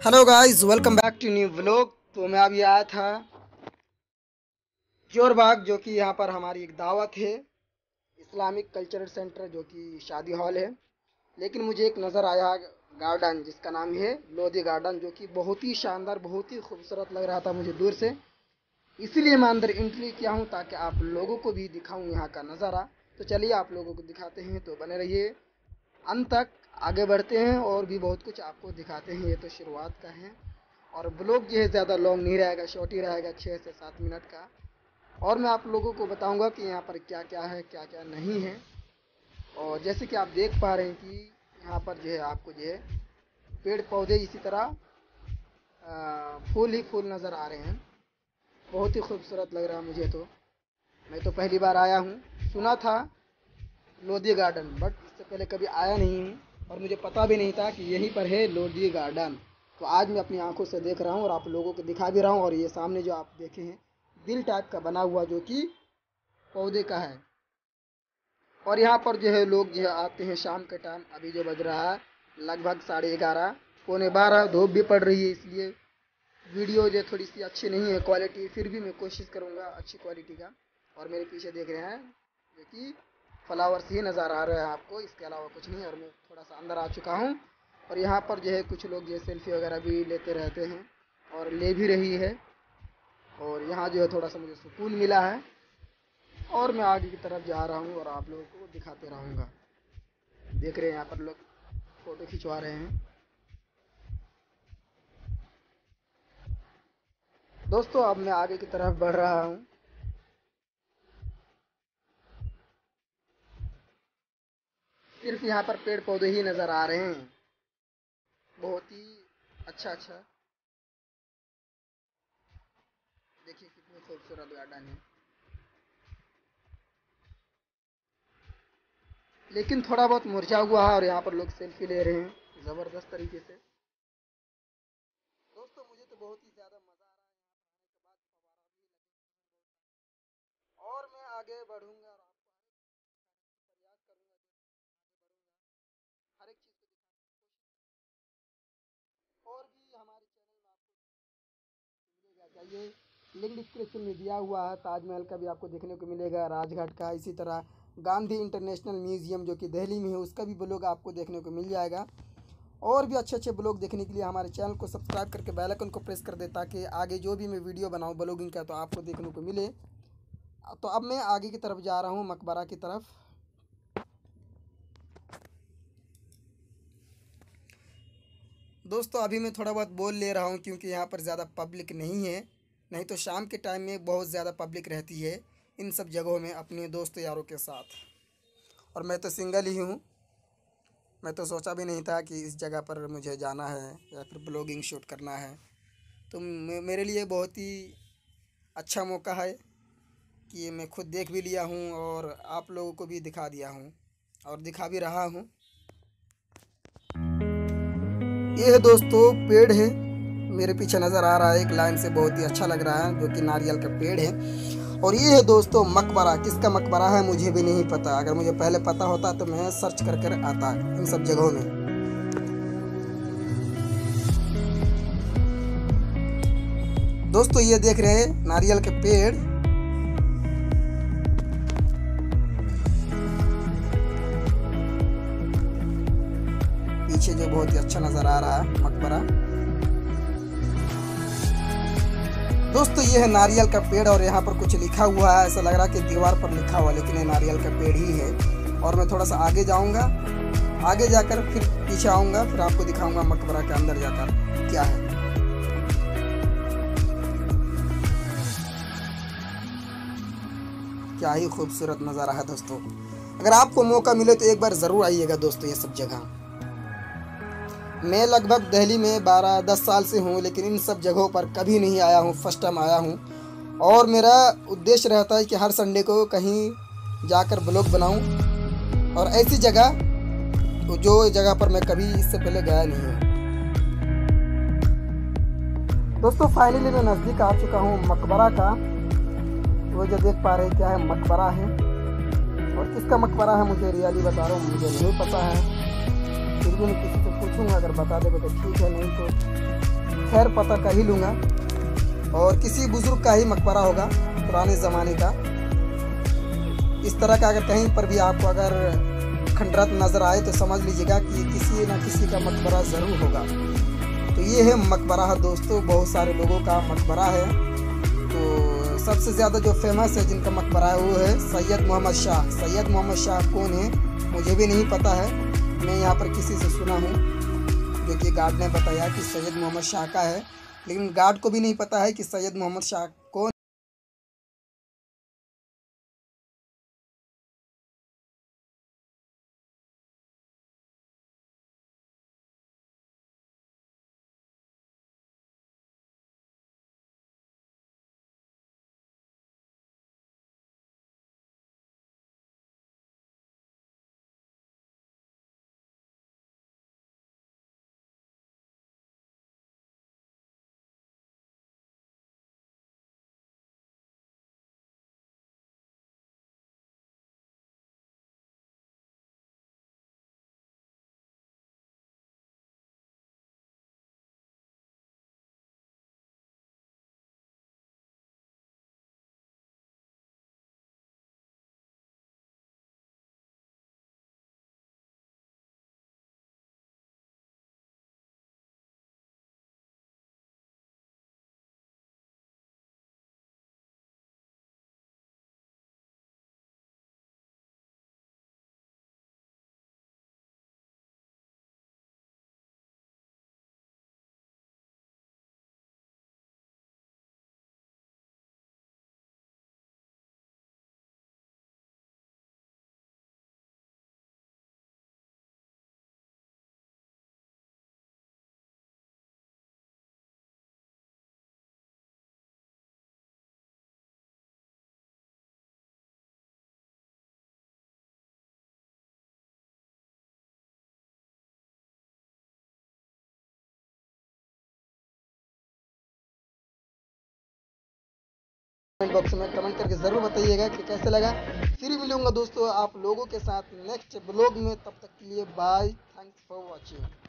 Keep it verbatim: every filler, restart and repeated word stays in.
Hello guys, welcome back to new vlog. तो मैं अभी आया था जोरबाग, जो कि यहाँ पर हमारी एक दावत है, इस्लामिक कल्चरल सेंटर, जो कि शादी हॉल है। लेकिन मुझे एक नज़र आया गार्डन, जिसका नाम है लोधी गार्डन, जो कि बहुत ही शानदार, बहुत ही खूबसूरत लग रहा था मुझे दूर से। इसीलिए मैं अंदर एंट्री किया हूँ ताकि आप लोगों को भी दिखाऊँ यहाँ का नज़ारा। तो चलिए आप लोगों को दिखाते हैं, तो बने रहिए अंत तक। आगे बढ़ते हैं और भी बहुत कुछ आपको दिखाते हैं। ये तो शुरुआत का है और ब्लॉग जो है ज़्यादा लॉन्ग नहीं रहेगा, शॉर्ट ही रहेगा, छः से सात मिनट का। और मैं आप लोगों को बताऊंगा कि यहाँ पर क्या क्या है, क्या क्या नहीं है। और जैसे कि आप देख पा रहे हैं कि यहाँ पर जो है आपको जो है पेड़ पौधे, इसी तरह फूल ही फूल नज़र आ रहे हैं। बहुत ही खूबसूरत लग रहा है मुझे। तो मैं तो पहली बार आया हूँ, सुना था लोधी गार्डन, बट इससे पहले कभी आया नहीं हूँ और मुझे पता भी नहीं था कि यहीं पर है लोधी गार्डन। तो आज मैं अपनी आंखों से देख रहा हूँ और आप लोगों को दिखा भी रहा हूँ। और ये सामने जो आप देखे हैं दिल टाइप का बना हुआ, जो कि पौधे का है। और यहाँ पर जो है लोग जो है आते हैं शाम के टाइम। अभी जो बज रहा है लगभग साढ़े ग्यारह पौने बारह। धूप भी पड़ रही है, इसलिए वीडियो जो थोड़ी सी अच्छी नहीं है क्वालिटी, फिर भी मैं कोशिश करूँगा अच्छी क्वालिटी का। और मेरे पीछे देख रहे हैं जो कि फ्लावर्स ही नज़र आ रहा है आपको, इसके अलावा कुछ नहीं। और मैं थोड़ा सा अंदर आ चुका हूँ और यहाँ पर जो है कुछ लोग जो सेल्फी वगैरह भी लेते रहते हैं और ले भी रही है। और यहाँ जो है थोड़ा सा मुझे सुकून मिला है और मैं आगे की तरफ जा रहा हूँ और आप लोगों को दिखाते रहूँगा। देख रहे हैं यहाँ पर लोग फ़ोटो खिंचवा रहे हैं। दोस्तों अब मैं आगे की तरफ बढ़ रहा हूँ। सिर्फ यहाँ पर पेड़ पौधे ही नज़र आ रहे हैं, बहुत ही अच्छा अच्छा। देखिए कितनी खूबसूरत गार्डन है। लेकिन थोड़ा बहुत मुरझा हुआ है और यहाँ पर लोग सेल्फी ले रहे हैं ज़बरदस्त तरीके से। दोस्तों मुझे तो बहुत ही ज़्यादा मज़ा आ रहा है यहाँ पर आने के बाद। फव्वारा भी लगे और मैं आगे बढ़ूँगा और आपको प्रयास करूँगा, जो आगे बढ़ूँगा हर एक चीज़ को दिखाने की कोशिश करूँगा। और भी हमारे चैनल में आपको मिलेगा, चाहिए लिंक डिस्क्रिप्शन में दिया हुआ है। ताजमहल का भी आपको देखने को मिलेगा, राजघाट का, इसी तरह गांधी इंटरनेशनल म्यूज़ियम जो कि दिल्ली में है, उसका भी ब्लॉग आपको देखने को मिल जाएगा। और भी अच्छे अच्छे ब्लॉग देखने के लिए हमारे चैनल को सब्सक्राइब करके बेल आइकन को प्रेस कर दे, ताकि आगे जो भी मैं वीडियो बनाऊँ ब्लॉगिंग का तो आपको देखने को मिले। तो अब मैं आगे की तरफ जा रहा हूँ, मकबरा की तरफ। दोस्तों अभी मैं थोड़ा बहुत बोल ले रहा हूँ क्योंकि यहाँ पर ज़्यादा पब्लिक नहीं है, नहीं तो शाम के टाइम में बहुत ज़्यादा पब्लिक रहती है इन सब जगहों में अपने दोस्त यारों के साथ। और मैं तो सिंगल ही हूँ। मैं तो सोचा भी नहीं था कि इस जगह पर मुझे जाना है या फिर ब्लॉगिंग शूट करना है। तो मेरे लिए बहुत ही अच्छा मौका है कि मैं खुद देख भी लिया हूँ और आप लोगों को भी दिखा दिया हूँ और दिखा भी रहा हूँ। ये है दोस्तों पेड़ है, मेरे पीछे नज़र आ रहा है एक लाइन से, बहुत ही अच्छा लग रहा है, जो कि नारियल का पेड़ है। और ये है दोस्तों मकबरा। किसका मकबरा है मुझे भी नहीं पता। अगर मुझे पहले पता होता तो मैं सर्च कर कर आता इन सब जगहों में। दोस्तों ये देख रहे हैं नारियल के पेड़। पीछे जो बहुत ही अच्छा नज़र आ रहा है मकबरा। दोस्तों ये है नारियल का पेड़ और यहाँ पर कुछ लिखा हुआ है, ऐसा लग रहा है कि दीवार पर लिखा हुआ, लेकिन ये नारियल का पेड़ ही है। और मैं थोड़ा सा आगे जाऊँगा, आगे जाकर फिर पीछे आऊँगा, फिर आपको दिखाऊँगा मकबरा के अंदर जाकर क्या है। क्या ही खूबसूरत नज़ारा है दोस्तों। अगर आपको मौका मिले तो एक बार ज़रूर आइएगा दोस्तों ये सब जगह। मैं लगभग दिल्ली में बारह दस साल से हूँ, लेकिन इन सब जगहों पर कभी नहीं आया हूँ, फर्स्ट टाइम आया हूँ। और मेरा उद्देश्य रहता है कि हर संडे को कहीं जाकर ब्लॉग बनाऊँ और ऐसी जगह जो जगह पर मैं कभी इससे पहले गया नहीं हूँ। दोस्तों फाइनली मैं नज़दीक आ चुका हूँ मकबरा का। वो जो देख पा रहे हैं क्या है, मकबरा है। और किसका मकबरा है मुझे रियली बता रहा हूँ, मुझे नहीं पता है। फिर भी मैं किसी से पूछूंगा, अगर बता देगा तो ठीक है, नहीं तो खैर पता कर ही लूँगा। और किसी बुजुर्ग का ही मकबरा होगा पुराने ज़माने का। इस तरह का अगर कहीं पर भी आपको अगर खंडरात नज़र आए तो समझ लीजिएगा कि किसी न किसी का मकबरा ज़रूर होगा। तो ये है मकबरा दोस्तों, बहुत सारे लोगों का मकबरा है। तो सबसे ज़्यादा जो फेमस है जिनका मकबरा है वो है सैयद मोहम्मद शाह। सैयद मोहम्मद शाह कौन है मुझे भी नहीं पता है, मैं यहाँ पर किसी से सुना हूँ जो कि गार्ड ने बताया कि सैयद मोहम्मद शाह का है, लेकिन गार्ड को भी नहीं पता है कि सैयद मोहम्मद शाह कौन। कमेंट बॉक्स में कमेंट करके ज़रूर बताइएगा कि कैसे लगा। फिर मिलूंगा दोस्तों आप लोगों के साथ नेक्स्ट ब्लॉग में, तब तक के लिए बाय, थैंक्स फॉर वॉचिंग।